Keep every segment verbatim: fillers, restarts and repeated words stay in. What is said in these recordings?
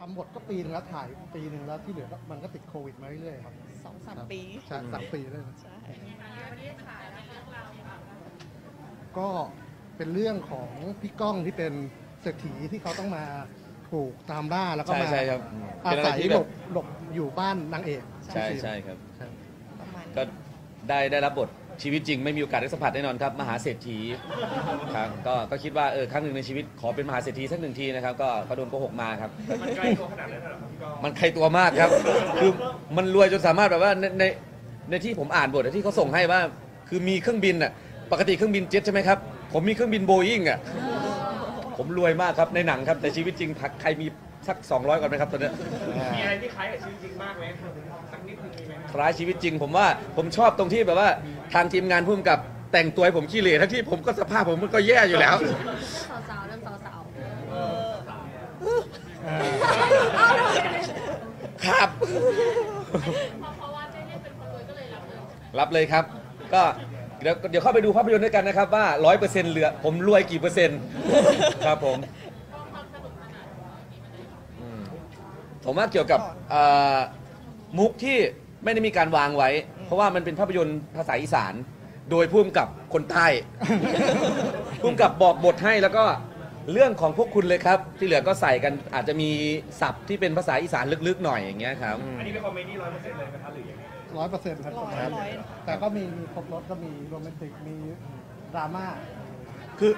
ำบทก็ปีนึงแล้วถ่ายปีหนึ่งแล้วที่เหลือมันก็ติดโควิดมาเรื่อยๆครับสองสามปีใช่สามปีเลยใช่ก็เป็นเรื่องของพี่ก้องที่เป็นเศรษฐีที่เขาต้องมาถูกตามล่าแล้วก็มาอาศัยหลบหลบอยู่บ้านนางเอกใช่ใช่ครับประมาณก็ได้ได้รับบทชีวิตจริงไม่มีโอกาสได้สัมผัสแน่นอนครับมหาเศรษฐีครับก็ก็คิดว่าเออครั้งหนึ่งในชีวิตขอเป็นมหาเศรษฐีสักหนึ่งทีนะครับก็ก็โดนโกหกมาครับมันไกลตัวขนาดนั้นเหรอครับพี่ก้องมันไกลตัวมากครับคือมันรวยจนสามารถแบบว่าในในในที่ผมอ่านบทที่เขาส่งให้ว่าคือมีเครื่องบินอ่ะปกติเครื่องบินเจ็ตใช่ไหมครับผมมีเครื่องบินโบอิ้งอ่ะผมรวยมากครับในหนังครับแต่ชีวิตจริงใครมีสักสองร้อยก่อนไหมครับตอนนี้มีอะไรที่คล้ายกับชีวิตจริงมากไหมสักนิดนึงมีไหมคล้ายชีวิตจริงผมว่าผมชอบตรงที่แบบว่าทางทีมงานพุ่มกับแต่งตัวให้ผมขี้เหร่ทั้งที่ผมก็สภาพผมมันก็แย่อยู่แล้วสาวๆเริ่มสาวๆครับเพราะว่าเจ๊เนี่ยเป็นคนรวยก็เลยรับเลยรับเลยครับก็เดี๋ยวเดี๋ยวเข้าไปดูภาพยนตร์ด้วยกันนะครับว่าร้อยเปอร์เซ็นต์เหลือผมรวยกี่เปอร์เซ็นต์ครับผมผมว่าเกี่ยวกับมุกที่ไม่ได้มีการวางไว้เพราะว่ามันเป็นภาพยนตร์ภาษาอีสานโดยพุ่มกับคนใต้พุ่มกับบอกบทให้แล้วก็เรื่องของพวกคุณเลยครับที่เหลือก็ใส่กันอาจจะมีศัพท์ที่เป็นภาษาอีสานลึกๆหน่อยอย่างเงี้ยครับอันนี้เป็นคอมเมดี้ร้อยเปอร์เซ็นต์เลยไหมครับหรือยังไงร้อยเปอร์เซ็นต์ครับแต่ก็มีมีครบรถก็มีโรแมนติกมีดราม่าคือ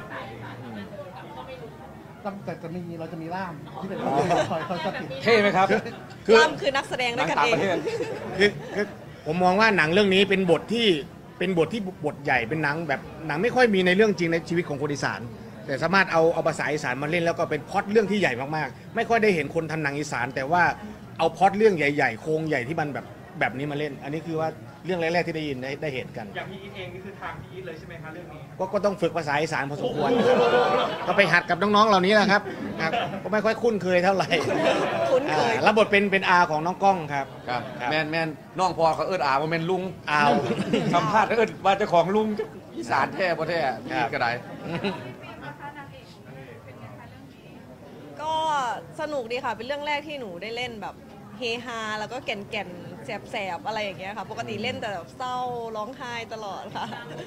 แต่จะมีเราจะมีล่ามที่เป็นคอยคอยสติเท่ไหมครับล่ามคือนักแสดงด้วยกันเองคือคือผมมองว่าหนังเรื่องนี้เป็นบทที่เป็นบทที่บทใหญ่เป็นหนังแบบหนังไม่ค่อยมีในเรื่องจริงในชีวิตของคนอีสานแต่สามารถเอาเอาภาษาอีสานมาเล่นแล้วก็เป็นพล็อตเรื่องที่ใหญ่มากๆไม่ค่อยได้เห็นคนทำหนังอีสานแต่ว่าเอาพล็อตเรื่องใหญ่ๆโครงใหญ่ที่มันแบบแบบนี้มาเล่นอันนี้คือว่าเรื่องแรกๆที่ได้ยินได้ได้เห็นกันอย่างพี่อีทเองนี่คือทางพี่อีทเลยใช่ไหมคะเรื่องนี้ก็ก็ต้องฝึกภาษาอีสานพอสมควรก็ไปหัดกับน้องๆเหล่านี้แหละครับครับก็ไม่ค่อยคุ้นเคยเท่าไหร่คุ้นเคยรับบทเป็นเป็นอาของน้องก้องครับครับแมนแมนน้องพอเขาเอิ้นอาว่าแมนลุงอ้าวสัมภาษณ์เอิ้นว่าเจ้าของลุงอีสานแท้บ่แท้พี่ก็ได้ก็สนุกดีค่ะเป็นเรื่องแรกที่หนูได้เล่นแบบเฮฮาแล้วก็แก่นแก่นแสบแสบอะไรอย่างเงี้ยค่ะปกติเล่นแต่แบบเศร้าร้องไห้ตลอดค่ะ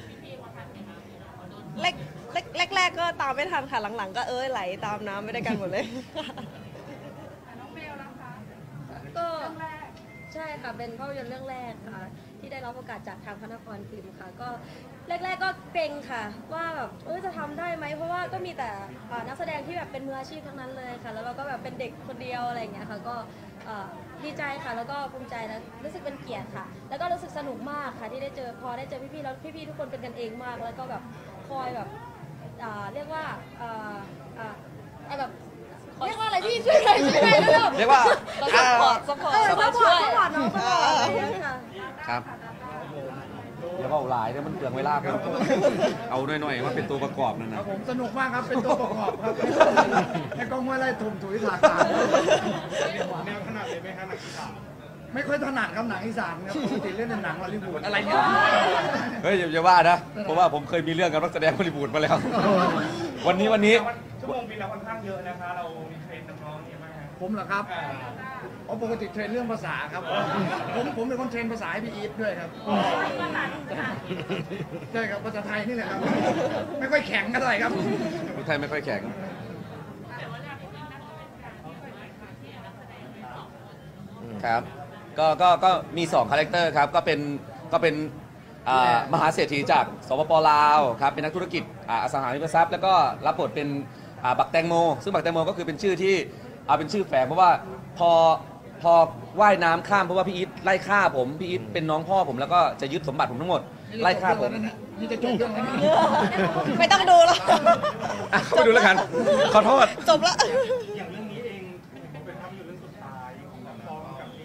แรกแรกแรกแรกก็ตามไม่ทันค่ะหลังๆก็เอ้ยไหลตามน้ำไม่ได้กันหมดเลยน้องเบลนะคะก็ใช่ค่ะเป็นภาพยนตร์เรื่องแรกค่ะที่ได้รับโอกาสจากทางพระนครฟิล์มค่ะก็แรกๆก็เกรงค่ะว่าแบบเออจะทำได้ไหมเพราะว่าก็มีแต่นักแสดงที่แบบเป็นมืออาชีพทั้งนั้นเลยค่ะแล้วเราก็แบบเป็นเด็กคนเดียวอะไรอย่างเงี้ยค่ะก็ดีใจค่ะแล้วก็ภูมิใจนะรู้สึกเป็นเกียรติค่ะแล้วก็รู้สึกสนุกมากค่ะที่ได้เจอพอได้เจอพี่ๆแล้วพี่ๆทุกคนเป็นกันเองมากแล้วก็แบบคอยแบบเรียกว่าแบบเรียกว่าอะไรพี่ช่วยหน่อยช่วยหน่อยเรียกว่าซัพพอร์ตซัพพอร์ตซัพพอร์ตซัพพอร์ตน้องซัพพอร์ตค่ะครับแล้วก็หลายเนี่ยมันเปลืองเวลาครับเอาหน่อยๆว่าเป็นตัวประกอบนั่นนะผมสนุกมากครับเป็นตัวประกอบครับให้กล้องห้วยไร่ถมถุยถากถางแนวถนัดเลยไหมคะหนังอีสานไม่ค่อยถนัดครับหนังอีสานครับปกติเล่นในหนังฮอลลีวูดอะไรเนี่ยเฮ้ยอย่าว่านะเพราะว่าผมเคยมีเรื่องกับนักแสดงฮอลลีวูดมาแล้ววันนี้วันนี้ชั่วโมงบินเราค่อนข้างเยอะนะคะเรามีเทรนน้องๆเยอะมากผมเหรอครับอ๋อปกติเทรนเรื่องภาษาครับผมผมเป็นคนเทรนภาษาให้พี่อีทด้วยครับใช่ครับภาษาไทยนี่แหละครับไม่ค่อยแข็งกันเลยครับภาษาไทยไม่ค่อยแข็งครับก็ก็ก็มีสองคาแรคเตอร์ครับก็เป็นก็เป็นมหาเศรษฐีจากสปป.ลาวครับเป็นนักธุรกิจอสังหาริมทรัพย์แล้วก็รับบทเป็นบักแตงโมซึ่งบักแตงโมก็คือเป็นชื่อที่เป็นชื่อแฝงเพราะว่าพอพอว่ายน้ำข้ามเพราะว่าพี่อีทไล่ฆ่าผมพี่อีทเป็นน้องพ่อผมแล้วก็จะยึดสมบัติผมทั้งหมดไล่ฆ่าผมนี่จะจบเรื่องแล้วไม่ต้องดูแล้วเข้าไปดูแล้วกันขอโทษจบแล้วอย่างเรื่องนี้เองเป็นภาพยนตร์เรื่องสุดท้ายของน้องทองกับพี่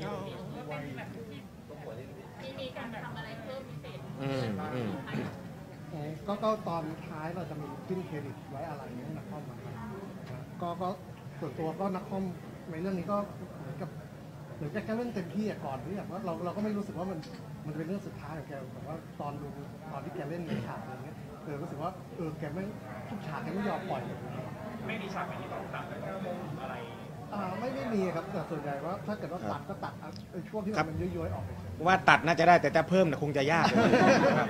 มีการทำอะไรเพิ่มพิเศษก็ก็ตอนท้ายเราจะมีขึ้นเครดิตไว้อะไรให้นักคอมมาก็ก็ส่วนตัวก็นักคอมในเรื่องนี้ก็เหมือนกับเหมือนแกเล่นเต็มที่ก่อนที่แบบว่าเราเราก็ไม่รู้สึกว่ามันมันเป็นเรื่องสุดท้ายของแกแต่ว่าตอนดูตอนที่แกเล่นในฉากอะไรเงี้ยเออรู้สึกว่าเออแกไม่ทุกฉากแกไม่ยอมปล่อยไม่มีฉากไหนที่ต้องตัดอะไรอ่าไม่ไม่มีครับแต่ส่วนใหญ่ว่าถ้าเกิดว่าตัดก็ตัดเอาไอ้ช่วงที่ครับมันย้อยๆออกไปเฉยว่าตัดน่าจะได้แต่ถ้าเพิ่มน่ะคงจะยากเลยครับ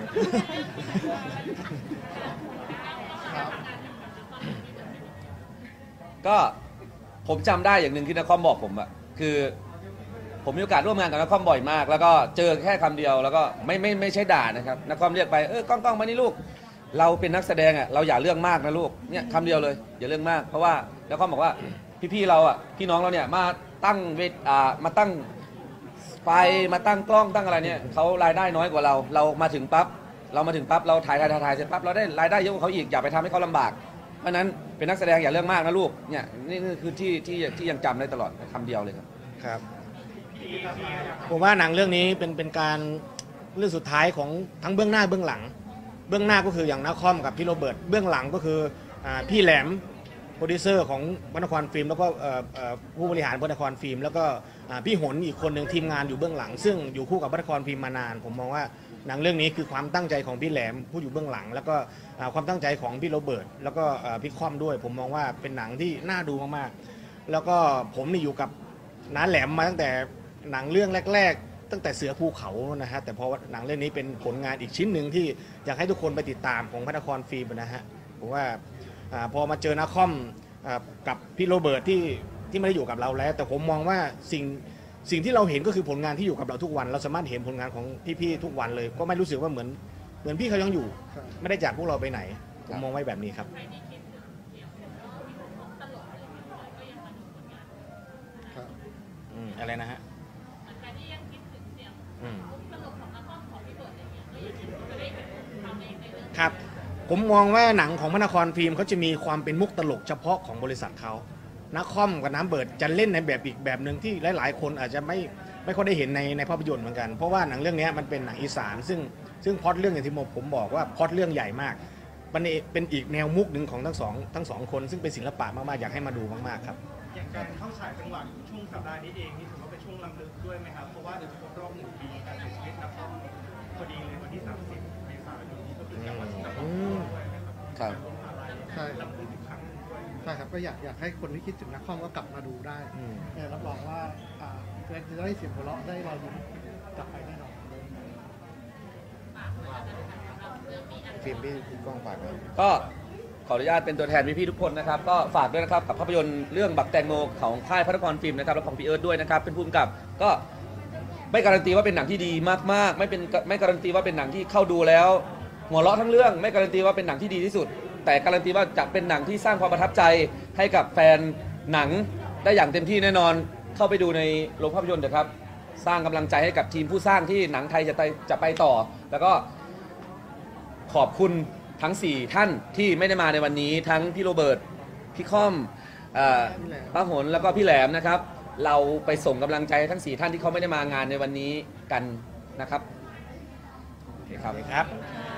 ก็ผมจำได้อย่างหนึ่งที่นครบอกผมอะคือ ผมมีโอกาสร่วมงานกับนครบ่อยมาก แล้วก็เจอแค่คำเดียวแล้วก็ไม่ไม่ไม่ใช่ด่านะครับนครเรียกไปเออกล้องกล้องมานี่ลูก เราเป็นนักแสดงอะเราอย่าเรื่องมากนะลูกเนี่ยคำเดียวเลยอย่าเรื่องมาก เพราะว่านครบอกว่าพี่ๆเราอะพี่น้องเราเนี่ยมาตั้งเวทอ่ามาตั้งไฟมาตั้งกล้องตั้งอะไรเนี่ยเขารายได้น้อยกว่าเรา เรามาถึงปั๊บเรามาถึงปั๊บเราถ่ายถ่ายถ่ายถ่ายเสร็จปั๊บเราได้รายได้เยอะกว่าเขาอีกอย่าไปทำให้เขาลำบาก เพราะฉะนั้นเป็นนักแสดงอย่าเรื่องมากนะลูกเนี่ยนี่นี่คือที่ที่ที่ยังจำได้ตลอดคำเดียวเลยครับครับผมว่าหนังเรื่องนี้เป็นเป็นการเรื่องสุดท้ายของทั้งเบื้องหน้าเบื้องหลัง เบื้องหน้าก็คืออย่างนักคอมกับพี่โรเบิร์ตเบื้องหลังก็คืออ่าพี่แหลมโปรดิวเซอร์ของพระนครฟิล์มแล้วก็เอ่อเอ่อผู้บริหารพระนครฟิล์มแล้วก็อ่าพี่หนอีกคนหนึ่งทีมงานอยู่เบื้องหลัง ซึ่งอยู่คู่กับพระนครฟิล์มมานาน ผมมองว่าหนังเรื่องนี้คือความตั้งใจของพี่แหลมผู้อยู่เบื้องหลัง แล้วก็อ่าความตั้งใจของพี่โรเบิร์ตแล้วก็อ่าพี่คอมด้วย ผมมองว่าเป็นหนังที่น่าดูมากๆแล้วก็ผมนี่อยู่กับน้าแหลมมาตั้งแต่หนังเรื่องแรกๆ ตั้งแต่เสือภูเขานะฮะแต่พอหนังเรื่องนี้เป็นผลงานอีกชิ้นหนึ่งที่อยากให้ทุกคนไปติดตามของพระนครฟิล์มนะฮะผมว่าอาพอมาเจอนักคอมอ่ากับพี่โรเบิร์ตที่ที่ไม่ได้อยู่กับเราแล้ว แต่ผมมองว่าสิ่งสิ่งที่เราเห็นก็คือผลงานที่อยู่กับเราทุกวัน เราสามารถเห็นผลงานของพี่ๆทุกวันเลย ก็ไม่รู้สึกว่าเหมือนเหมือนพี่เขายังอยู่ๆครับไม่ได้จากพวกเราไปไหน ผมมองไว้แบบนี้ครับครับอืมอะไรนะฮะอืมครับ ผมมองว่าหนังของพระนครฟิล์มเขาจะมีความเป็นมุกตลกเฉพาะของบริษัทเขานักคอมกับน้ำเบิร์ดจะเล่นในแบบอีกแบบหนึ่งที่หลายๆ คนอาจจะไม่ไม่ค่อยได้เห็นในในภาพยนตร์เหมือนกัน เพราะว่าหนังเรื่องนี้มันเป็นหนังอีสาน ซึ่งซึ่งพล็อตเรื่องอย่างที่ผมบอกว่าพล็อตเรื่องใหญ่มากมันเป็นอีกแนวมุกหนึ่งของทั้งสองทั้งสองคนซึ่งเป็นศิลปะมากๆอยากให้มาดูมากๆครับอย่างการเข้าฉายจังหวะช่วงสัปดาห์นี้เองนี่ถือว่าเป็นช่วงลำลึกด้วยไหมครับ เพราะว่าเดี๋ยวจะครบรอบหนึ่งปีการเสียชีวิตนักคอมพอดีเลยวันที่สามสิบเมษายนนี้ก็คือจังหวัดนครด้วยนะครับครับใช่ลำลึกอีกครั้งหนึ่งด้วยใช่ครับก็อยากอยากให้คนที่คิดถึงนักคอมก็กลับมาดูได้อืมเนี่ยรับรองว่าอ่าจะได้เสียงหัวเราะได้รอยยิ้มกลับไปแน่นอนฟิล์มพี่พี่ก้องฝากไว้ก็ขออนุญาตเป็นตัวแทนพี่ๆทุกคนนะครับก็ฝากด้วยนะครับกับภาพยนตร์เรื่องบักแตงโมของค่ายพระนครฟิล์มนะครับและของพี่เอิร์ธด้วยนะครับเป็นผู้กำกับก็ไม่การันตีว่าเป็นหนังที่ดีมากๆไม่เป็นไม่การันตีว่าเป็นหนังที่เข้าดูแล้วหัวเราะทั้งเรื่องไม่การันตีว่าเป็นหนังที่ดีที่สุด แต่การันตีว่าจะเป็นหนังที่สร้างความประทับใจให้กับแฟนหนังได้อย่างเต็มที่แน่นอนเข้าไปดูในโรงภาพยนตร์เถอะครับสร้างกำลังใจให้กับทีมผู้สร้างที่หนังไทยจะไปจะไปต่อ แล้วก็ขอบคุณทั้งสี่ท่านที่ไม่ได้มาในวันนี้ทั้งพี่โรเบิร์ตพี่ค่อมเอ่อป้าหนแล้วก็พี่แหลมนะครับเราไปส่งกำลังใจให้ทั้งสี่ท่านที่เขาไม่ได้มางานในวันนี้กันนะครับโอเคครับครับ